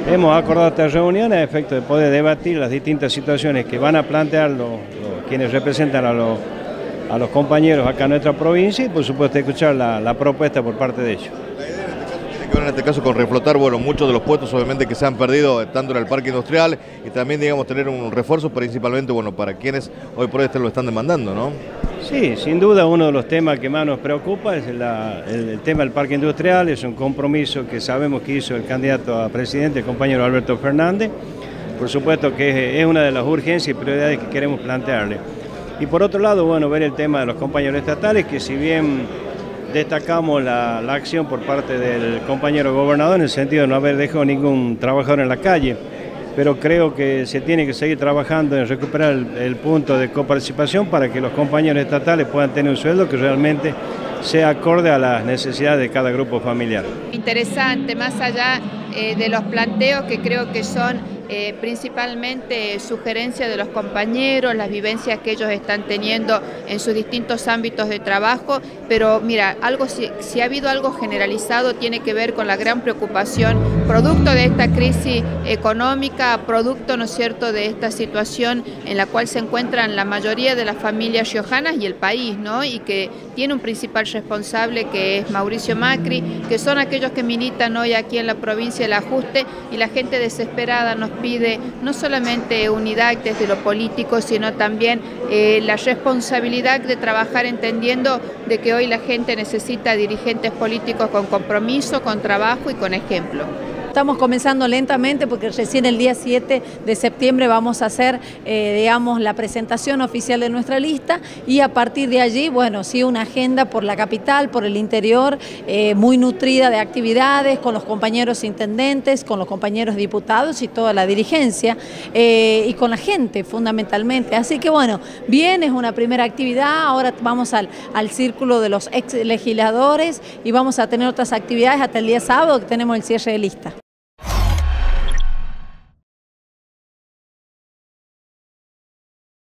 Hemos acordado esta reunión a efecto de poder debatir las distintas situaciones que van a plantear quienes representan a los compañeros acá en nuestra provincia y por supuesto escuchar la propuesta por parte de ellos. La idea tiene que ver en este caso con reflotar, bueno, muchos de los puestos obviamente que se han perdido tanto en el parque industrial y también, digamos, tener un refuerzo principalmente, bueno, para quienes hoy por hoy lo están demandando, ¿no? Sí, sin duda uno de los temas que más nos preocupa es el tema del parque industrial. Es un compromiso que sabemos que hizo el candidato a presidente, el compañero Alberto Fernández. Por supuesto que es una de las urgencias y prioridades que queremos plantearle. Y por otro lado, bueno, ver el tema de los compañeros estatales, que si bien destacamos la acción por parte del compañero gobernador en el sentido de no haber dejado ningún trabajador en la calle, pero creo que se tiene que seguir trabajando en recuperar el punto de coparticipación para que los compañeros estatales puedan tener un sueldo que realmente sea acorde a las necesidades de cada grupo familiar. Interesante, más allá de los planteos que creo que son principalmente sugerencias de los compañeros, las vivencias que ellos están teniendo en sus distintos ámbitos de trabajo, pero mira, si ha habido algo generalizado tiene que ver con la gran preocupación producto de esta crisis económica, producto, ¿no es cierto?, de esta situación en la cual se encuentran la mayoría de las familias riojanas y el país, ¿no?, y que tiene un principal responsable que es Mauricio Macri, que son aquellos que militan hoy aquí en la provincia del Ajuste, y la gente desesperada nos pide no solamente unidad desde lo político, sino también la responsabilidad de trabajar entendiendo de que hoy la gente necesita dirigentes políticos con compromiso, con trabajo y con ejemplo. Estamos comenzando lentamente porque recién el día 7 de septiembre vamos a hacer, digamos, la presentación oficial de nuestra lista y a partir de allí, bueno, sí, una agenda por la capital, por el interior, muy nutrida de actividades con los compañeros intendentes, con los compañeros diputados y toda la dirigencia y con la gente fundamentalmente. Así que bueno, bien, es una primera actividad, ahora vamos al círculo de los ex legisladores y vamos a tener otras actividades hasta el día sábado que tenemos el cierre de lista.